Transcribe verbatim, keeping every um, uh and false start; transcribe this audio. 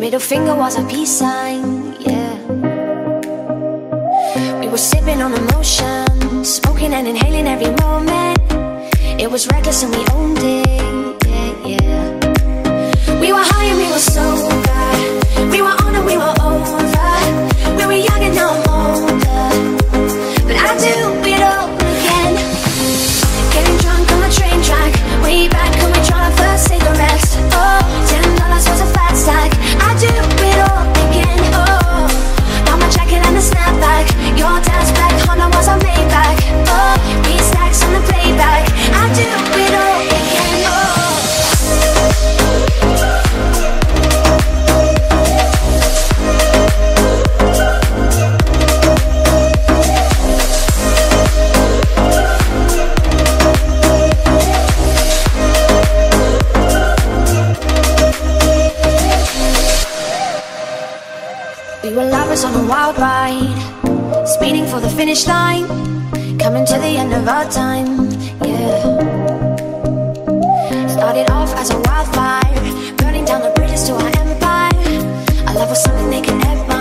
middle finger was a peace sign, yeah. We were sipping on emotion, smoking and inhaling every moment. It was reckless and we owned it, yeah, yeah. We were high and we were sober. We were on and we were over. We were young and now I'm older, but I do it all again. Getting drunk on the train track, way back when we tried our first cigarettes. Oh, ten dollars was a fat stack. I do it all again, oh. Now my jacket and the snapback. Your dad's black Honda was a Maybach. Oh, we stacks on the playback. I do it all again, oh. We were lovers on a wild ride, speeding for the finish line, coming to the end of our time, yeah. Started off as a wildfire, burning down the bridges to our empire. Our love was something they could admire.